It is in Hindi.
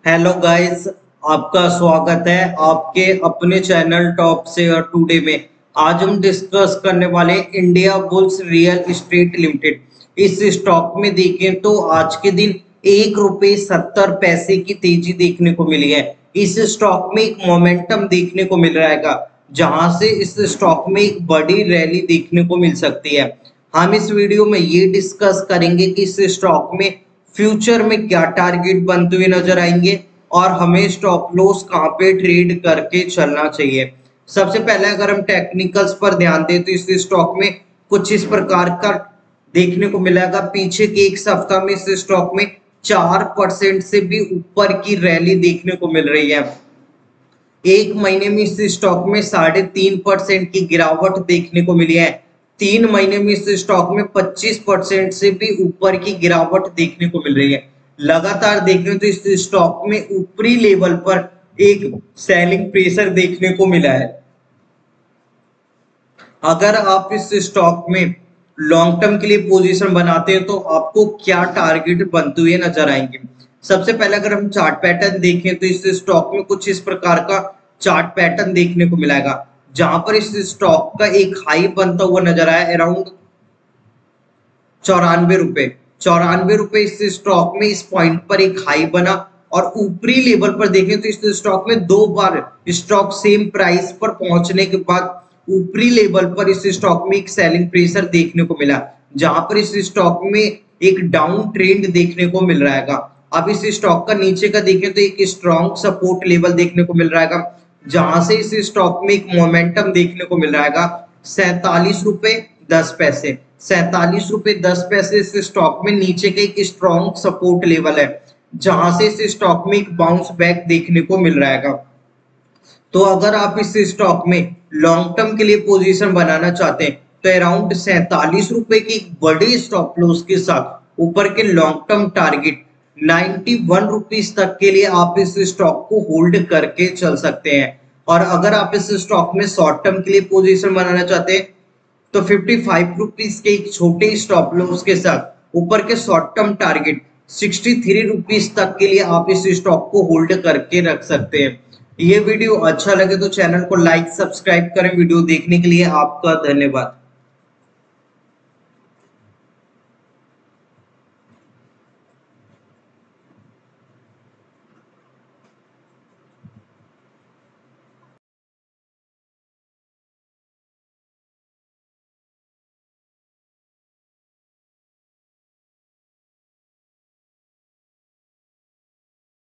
हेलो गाइस, आपका स्वागत है आपके अपने चैनल टॉप शेयर टुडे में। आज हम डिस्कस करने वाले Indiabulls Real Estate Limited. इस स्टॉक में देखें तो आज के दिन ₹1.70 की तेजी देखने को मिली है। इस स्टॉक में एक मोमेंटम देखने को मिल रहा है, जहां से इस स्टॉक में एक बड़ी रैली देखने को मिल सकती है। हम इस वीडियो में ये डिस्कस करेंगे कि इस स्टॉक में फ्यूचर में क्या टारगेट बनते हुए नजर आएंगे और हमें स्टॉप लॉस कहां पे ट्रेड करके चलना चाहिए। सबसे पहले अगर हम टेक्निकल्स पर ध्यान दें तो इस स्टॉक में कुछ इस प्रकार का देखने को मिलेगा। पीछे के एक सप्ताह में इस स्टॉक में 4% से भी ऊपर की रैली देखने को मिल रही है। एक महीने में इस स्टॉक में 3.5% की गिरावट देखने को मिली है। 3 महीने में इस स्टॉक में 25% से भी ऊपर की गिरावट देखने को मिल रही है। लगातार देखें तो इस स्टॉक में ऊपरी लेवल पर एक सेलिंग प्रेशर देखने को मिला है। अगर आप इस स्टॉक में लॉन्ग टर्म के लिए पोजीशन बनाते हैं तो आपको क्या टारगेट बनते हुए नजर आएंगे। सबसे पहले अगर हम चार्ट पैटर्न देखें तो इस स्टॉक में कुछ इस प्रकार का चार्ट पैटर्न देखने को मिलेगा, जहां पर इस स्टॉक का एक हाई बनता हुआ नजर आया अराउंड ₹94। ₹94 इस स्टॉक में इस पॉइंट पर एक हाई बना और ऊपरी लेवल पर देखें तो इस स्टॉक में 2 बार स्टॉक सेम प्राइस पर पहुंचने के बाद ऊपरी लेवल पर इस स्टॉक में एक सेलिंग प्रेशर देखने को मिला, जहां पर इस स्टॉक में एक डाउन ट्रेंड देखने को मिल रहा है। अब इस स्टॉक का नीचे का देखें तो एक स्ट्रॉन्ग सपोर्ट लेवल देखने को मिल रहा है, जहां से इस स्टॉक में एक मोमेंटम देखने को मिल रहा है ₹47.10। ₹47.10 इस स्टॉक में नीचे का एक स्ट्रॉन्ग सपोर्ट लेवल है, जहां से इस स्टॉक में एक बाउंस बैक देखने को मिल रहा है। तो अगर आप इस स्टॉक में लॉन्ग टर्म के लिए पोजीशन बनाना चाहते हैं तो अराउंड ₹47 की एक बड़े स्टॉप लॉस के साथ ऊपर के लॉन्ग टर्म टारगेट ₹91 तक के लिए आप इस स्टॉक को होल्ड करके चल सकते हैं। और अगर आप इस स्टॉक में शॉर्ट टर्म के लिए पोजीशन बनाना चाहते हैं तो ₹55 के एक छोटे स्टॉप लॉस के साथ ऊपर के शॉर्ट टर्म टारगेट ₹63 तक के लिए आप इस स्टॉक को होल्ड करके रख सकते हैं। ये वीडियो अच्छा लगे तो चैनल को लाइक सब्सक्राइब करें। वीडियो देखने के लिए आपका धन्यवाद।